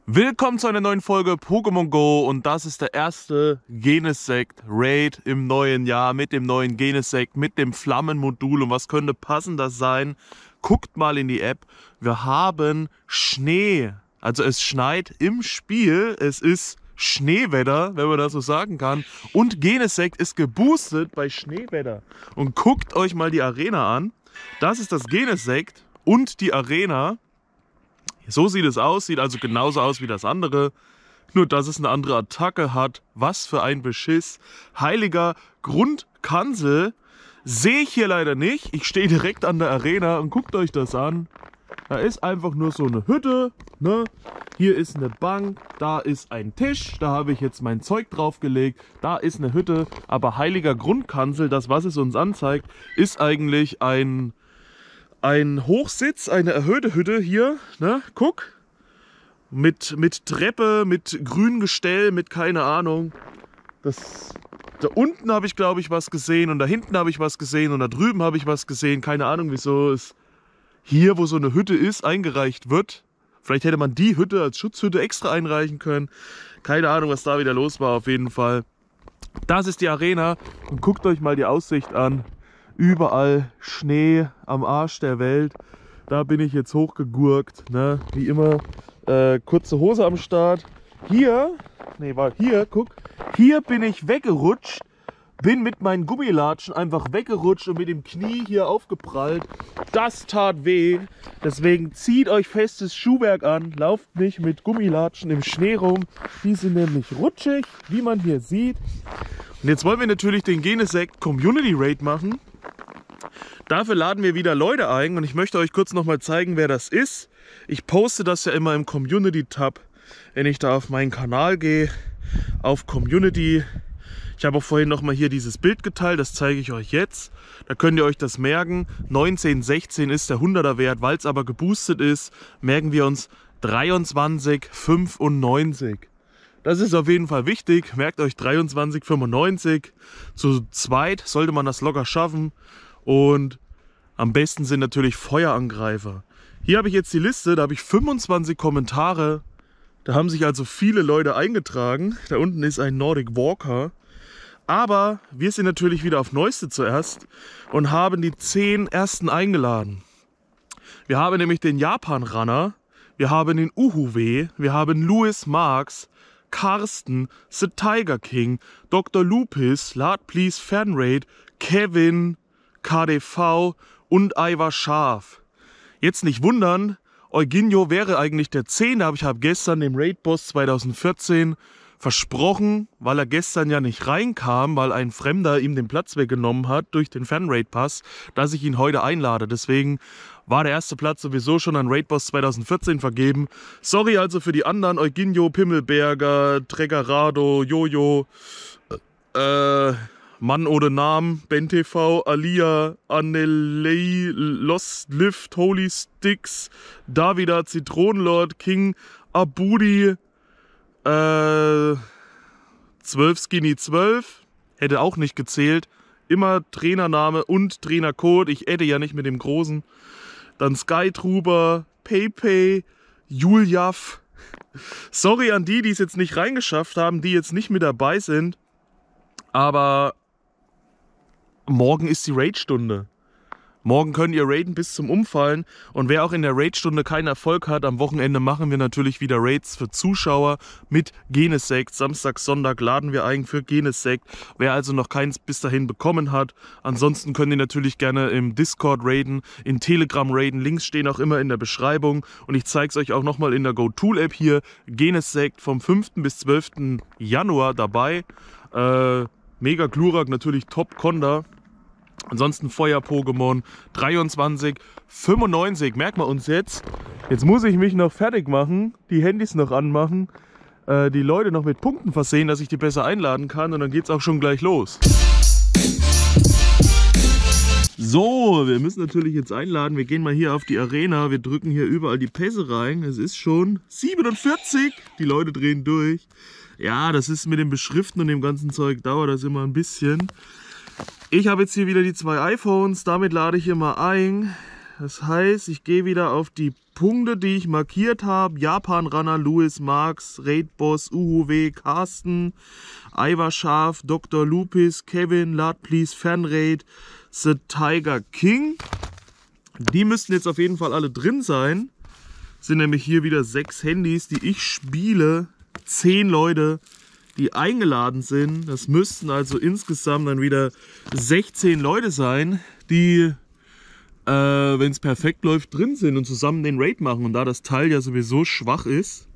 Willkommen zu einer neuen Folge Pokémon Go und das ist der erste Genesect Raid im neuen Jahr mit dem neuen Genesect, mit dem Flammenmodul. Und was könnte passender sein? Guckt mal in die App, wir haben Schnee, also es schneit im Spiel, es ist Schneewetter, wenn man das so sagen kann, und Genesect ist geboostet bei Schneewetter. Und guckt euch mal die Arena an, das ist das Genesect und die Arena. So sieht es aus, sieht also genauso aus wie das andere, nur dass es eine andere Attacke hat. Was für ein Beschiss. Heiliger Grundkansel sehe ich hier leider nicht. Ich stehe direkt an der Arena und guckt euch das an. Da ist einfach nur so eine Hütte, ne? Hier ist eine Bank, da ist ein Tisch, da habe ich jetzt mein Zeug draufgelegt, da ist eine Hütte, aber heiliger Grundkansel, das was es uns anzeigt, ist eigentlich ein Hochsitz, eine erhöhte Hütte hier, ne? Guck. Mit Treppe, mit grünem Gestell, mit keine Ahnung. Da unten habe ich, glaube ich, was gesehen und da hinten habe ich was gesehen und da drüben habe ich was gesehen. Keine Ahnung, wieso es hier, wo so eine Hütte ist, eingereicht wird. Vielleicht hätte man die Hütte als Schutzhütte extra einreichen können. Keine Ahnung, was da wieder los war, auf jeden Fall. Das ist die Arena und guckt euch mal die Aussicht an. Überall Schnee am Arsch der Welt. Da bin ich jetzt hochgegurkt, ne? Wie immer. Kurze Hose am Start. Hier, guck. Hier bin ich weggerutscht. Bin mit meinen Gummilatschen einfach weggerutscht und mit dem Knie hier aufgeprallt. Das tat weh. Deswegen zieht euch festes Schuhwerk an. Lauft nicht mit Gummilatschen im Schnee rum. Die sind nämlich rutschig, wie man hier sieht. Und jetzt wollen wir natürlich den Genesect Community Raid machen. Dafür laden wir wieder Leute ein und ich möchte euch kurz nochmal zeigen, wer das ist. Ich poste das ja immer im Community-Tab, wenn ich da auf meinen Kanal gehe, auf Community. Ich habe auch vorhin nochmal hier dieses Bild geteilt, das zeige ich euch jetzt. Da könnt ihr euch das merken. 1916 ist der 100er Wert, weil es aber geboostet ist, merken wir uns 23,95. Das ist auf jeden Fall wichtig. Merkt euch 23,95. Zu zweit sollte man das locker schaffen. Und am besten sind natürlich Feuerangreifer. Hier habe ich jetzt die Liste, da habe ich 25 Kommentare. Da haben sich also viele Leute eingetragen. Da unten ist ein Nordic Walker. Aber wir sind natürlich wieder auf Neueste zuerst und haben die 10 ersten eingeladen. Wir haben nämlich den Japan-Runner, wir haben den Uhuwe, wir haben Louis Marx, Carsten, The Tiger King, Dr. Lupis, Lad Please Fanraid, Kevin, KDV und Ivar Scharf. Jetzt nicht wundern, Eugenio wäre eigentlich der 10. Aber ich habe gestern dem Raid-Boss 2014 versprochen, weil er gestern ja nicht reinkam, weil ein Fremder ihm den Platz weggenommen hat durch den Fan-Raid-Pass, dass ich ihn heute einlade. Deswegen war der erste Platz sowieso schon an Raid-Boss 2014 vergeben. Sorry also für die anderen, Eugenio, Pimmelberger, Treggerado, Jojo, Mann ohne Namen, BenTV, Alia, Annelei, Lost Lift, Holy Sticks, Davida, Zitronenlord, King, Abudi, 12 Skinny 12, hätte auch nicht gezählt. Immer Trainername und Trainercode, ich adde ja nicht mit dem Großen. Dann Skytruber, PayPay, Juliaf. Sorry an die, die es jetzt nicht reingeschafft haben, die jetzt nicht mit dabei sind. Aber morgen ist die Raid-Stunde. Morgen könnt ihr raiden bis zum Umfallen. Und wer auch in der Raid-Stunde keinen Erfolg hat, am Wochenende machen wir natürlich wieder Raids für Zuschauer mit Genesect. Samstag, Sonntag laden wir ein für Genesect. Wer also noch keins bis dahin bekommen hat. Ansonsten könnt ihr natürlich gerne im Discord raiden, in Telegram raiden. Links stehen auch immer in der Beschreibung. Und ich zeige es euch auch nochmal in der GoTool-App hier. Genesect vom 5. bis 12. Januar dabei. Mega Glurak, natürlich Top-Konda. Ansonsten Feuer-Pokémon 23,95. Merken wir uns jetzt. Jetzt muss ich mich noch fertig machen, die Handys noch anmachen, die Leute noch mit Punkten versehen, dass ich die besser einladen kann und dann geht es auch schon gleich los. So, wir müssen natürlich jetzt einladen. Wir gehen mal hier auf die Arena. Wir drücken hier überall die Pässe rein. Es ist schon 47. Die Leute drehen durch. Ja, das ist mit dem Beschriften und dem ganzen Zeug dauert das immer ein bisschen. Ich habe jetzt hier wieder die 2 iPhones, damit lade ich hier mal ein. Das heißt, ich gehe wieder auf die Punkte, die ich markiert habe. Japan Runner, Louis Marks, Raid Boss, UHW, Carsten, Ivar Scharf, Dr. Lupis, Kevin, Lad Please, Fanraid, The Tiger King. Die müssten jetzt auf jeden Fall alle drin sein. Sind nämlich hier wieder 6 Handys, die ich spiele. 10 Leute, die eingeladen sind. Das müssten also insgesamt dann wieder 16 Leute sein, die, wenn es perfekt läuft, drin sind und zusammen den Raid machen. Und da das Teil ja sowieso schwach ist,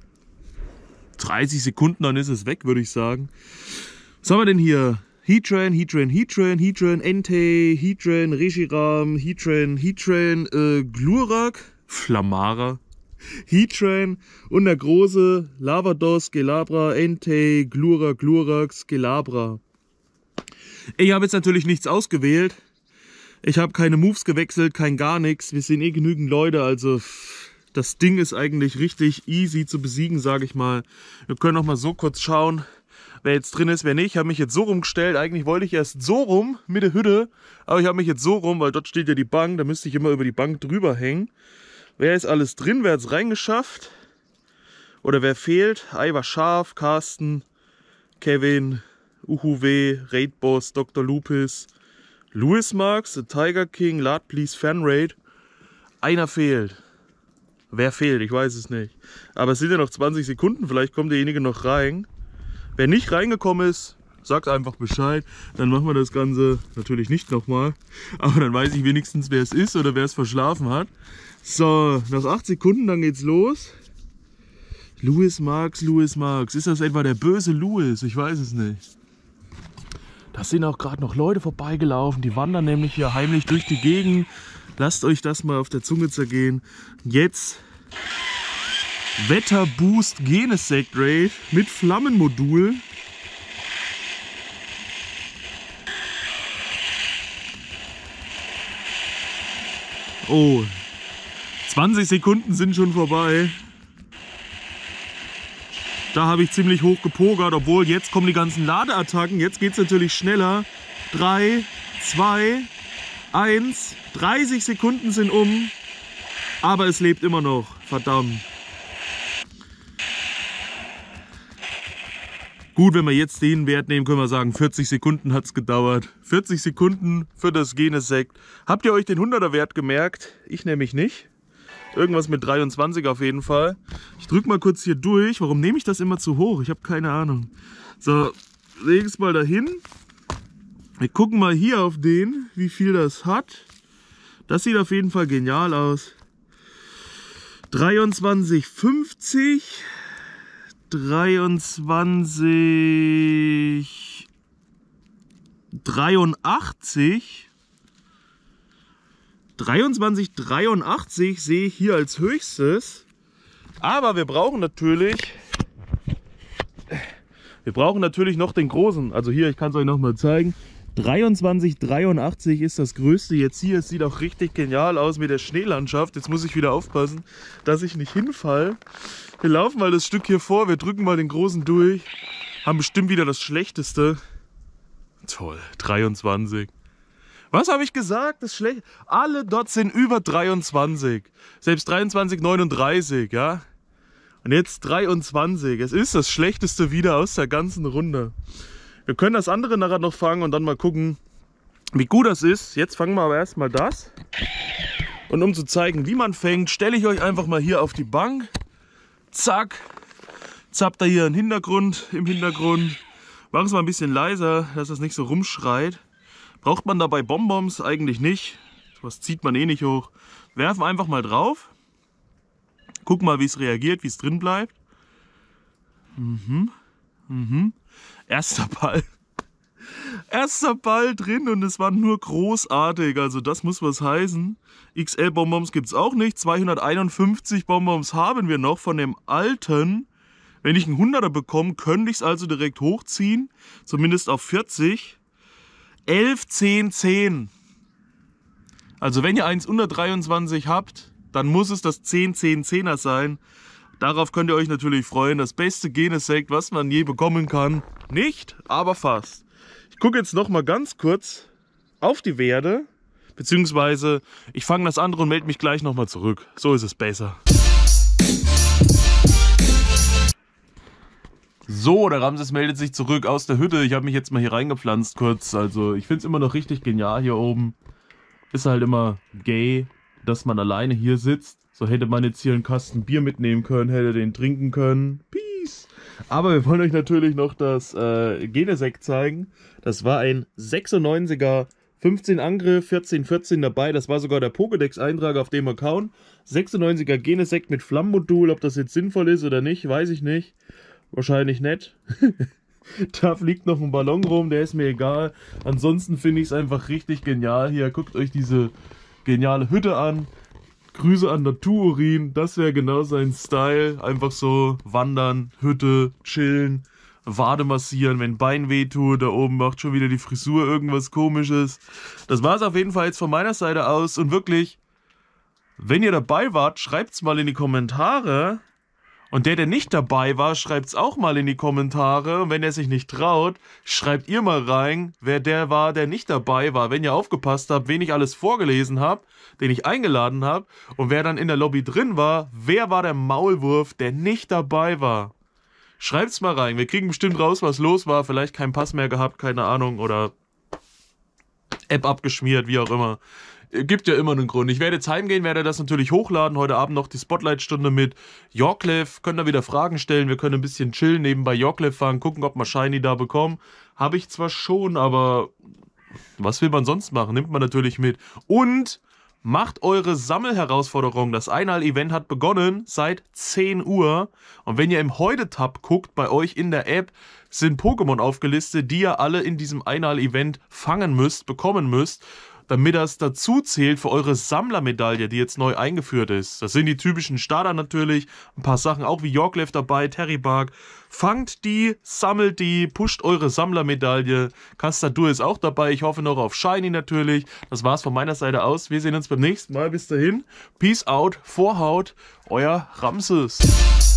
30 Sekunden, dann ist es weg, würde ich sagen. Was haben wir denn hier? Heatran, Entei, Heatran, Reshiram, Heatran, Glurak, Flamara, Heatran und der große Lavados, Gelabra, Entei, Glurak, Skelabra. Ich habe jetzt natürlich nichts ausgewählt. Ich habe keine Moves gewechselt, kein gar nichts. Wir sind eh genügend Leute, also das Ding ist eigentlich richtig easy zu besiegen, sage ich mal. Wir können noch mal so kurz schauen, wer jetzt drin ist, wer nicht. Ich habe mich jetzt so rumgestellt. Eigentlich wollte ich erst so rum mit der Hütte, aber ich habe mich jetzt so rum, weil dort steht ja die Bank. Da müsste ich immer über die Bank drüber hängen. Wer ist alles drin? Wer hat es reingeschafft? Oder wer fehlt? Ivar Scharf, Carsten, Kevin, UHW, Raid Boss, Dr. Lupis, Louis Marks, The Tiger King, Lad Please, Fanraid. Einer fehlt. Wer fehlt? Ich weiß es nicht. Aber es sind ja noch 20 Sekunden. Vielleicht kommt derjenige noch rein. Wer nicht reingekommen ist, sagt einfach Bescheid. Dann machen wir das Ganze natürlich nicht nochmal. Aber dann weiß ich wenigstens, wer es ist oder wer es verschlafen hat. So, nach 8 Sekunden, dann geht's los. Louis Marks. Ist das etwa der böse Louis? Ich weiß es nicht. Da sind auch gerade noch Leute vorbeigelaufen. Die wandern nämlich hier heimlich durch die Gegend. Lasst euch das mal auf der Zunge zergehen. Jetzt Wetterboost Genesect Raid mit Flammenmodul. Oh, 20 Sekunden sind schon vorbei. Da habe ich ziemlich hoch gepokert, obwohl jetzt kommen die ganzen Ladeattacken. Jetzt geht es natürlich schneller. 3, 2, 1, 30 Sekunden sind um. Aber es lebt immer noch, verdammt. Gut, wenn wir jetzt den Wert nehmen, können wir sagen, 40 Sekunden hat es gedauert. 40 Sekunden für das Genesect. Habt ihr euch den 100er Wert gemerkt? Ich nämlich nicht. Irgendwas mit 23 auf jeden Fall. Ich drücke mal kurz hier durch. Warum nehme ich das immer zu hoch? Ich habe keine Ahnung. So, lege es mal dahin. Wir gucken mal hier auf den, wie viel das hat. Das sieht auf jeden Fall genial aus. 23,50. 23,83. 23,83 sehe ich hier als höchstes. Aber wir brauchen natürlich noch den großen. Also hier, ich kann es euch noch mal zeigen. 23,83 ist das größte jetzt hier. Es sieht auch richtig genial aus mit der Schneelandschaft. Jetzt muss ich wieder aufpassen, dass ich nicht hinfalle. Wir laufen mal das Stück hier vor. Wir drücken mal den großen durch. Haben bestimmt wieder das Schlechteste. Toll, 23. Was habe ich gesagt? Das schlecht. Alle dort sind über 23. Selbst 23,39, ja. Und jetzt 23. Es ist das Schlechteste wieder aus der ganzen Runde. Wir können das andere nachher noch fangen und dann mal gucken, wie gut das ist. Jetzt fangen wir aber erstmal das. Und um zu zeigen, wie man fängt, stelle ich euch einfach mal hier auf die Bank. Zack. Jetzt habt ihr hier einen Hintergrund im Hintergrund. Machen es mal ein bisschen leiser, dass das nicht so rumschreit. Braucht man dabei Bonbons? Eigentlich nicht. Was zieht man eh nicht hoch. Werfen einfach mal drauf. Gucken mal, wie es reagiert, wie es drin bleibt. Erster Ball. Erster Ball drin und es war nur großartig. Also das muss was heißen. XL-Bonbons gibt es auch nicht. 251 Bonbons haben wir noch von dem alten. Wenn ich einen 100er bekomme, könnte ich es also direkt hochziehen. Zumindest auf 40. 11, 10, 10. Also wenn ihr eins unter 23 habt, dann muss es das 10, 10, 10er sein. Darauf könnt ihr euch natürlich freuen. Das beste Genesect, was man je bekommen kann. Nicht, aber fast. Ich gucke jetzt noch mal ganz kurz auf die Werte. Beziehungsweise, ich fange das andere und melde mich gleich nochmal zurück. So ist es besser. So, der Ramses meldet sich zurück aus der Hütte. Ich habe mich jetzt mal hier reingepflanzt kurz. Also, ich finde es immer noch richtig genial hier oben. Ist halt immer gay, dass man alleine hier sitzt. So hätte man jetzt hier einen Kasten Bier mitnehmen können, hätte den trinken können. Peace. Aber wir wollen euch natürlich noch das Genesect zeigen. Das war ein 96er, 15 Angriff, 14 dabei. Das war sogar der Pokédex-Eintrag auf dem Account. 96er Genesect mit Flammenmodul. Ob das jetzt sinnvoll ist oder nicht, weiß ich nicht. Wahrscheinlich nicht. Da fliegt noch ein Ballon rum, der ist mir egal. Ansonsten finde ich es einfach richtig genial. Hier, guckt euch diese geniale Hütte an. Grüße an Natururin, das wäre genau sein Style. Einfach so wandern, Hütte, chillen, Wade massieren, wenn Bein wehtut. Da oben macht schon wieder die Frisur irgendwas Komisches. Das war es auf jeden Fall jetzt von meiner Seite aus. Und wirklich, wenn ihr dabei wart, schreibt es mal in die Kommentare. Und der nicht dabei war, schreibt es auch mal in die Kommentare. Und wenn er sich nicht traut, schreibt ihr mal rein, wer der war, der nicht dabei war. Wenn ihr aufgepasst habt, wen ich alles vorgelesen habe, den ich eingeladen habe. Und wer dann in der Lobby drin war, wer war der Maulwurf, der nicht dabei war. Schreibt's mal rein. Wir kriegen bestimmt raus, was los war. Vielleicht keinen Pass mehr gehabt, keine Ahnung. Oder App abgeschmiert, wie auch immer. Gibt ja immer einen Grund. Ich werde jetzt heimgehen, werde das natürlich hochladen. Heute Abend noch die Spotlight-Stunde mit Yorklev. Könnt ihr wieder Fragen stellen. Wir können ein bisschen chillen, nebenbei Yorklev fahren, gucken, ob wir Shiny da bekommen. Habe ich zwar schon, aber was will man sonst machen? Nimmt man natürlich mit. Und macht eure Sammelherausforderung. Das Einal-Event hat begonnen seit 10 Uhr. Und wenn ihr im Heute-Tab guckt, bei euch in der App, sind Pokémon aufgelistet, die ihr alle in diesem Einal-Event fangen müsst, bekommen müsst, damit das dazu zählt für eure Sammlermedaille, die jetzt neu eingeführt ist. Das sind die typischen Starter natürlich, ein paar Sachen auch wie Yorklev dabei, Terrybark. Fangt die, sammelt die, pusht eure Sammlermedaille. Castadur ist auch dabei, ich hoffe noch auf Shiny natürlich. Das war's von meiner Seite aus. Wir sehen uns beim nächsten Mal. Bis dahin, Peace out, Vorhaut, euer Ramses.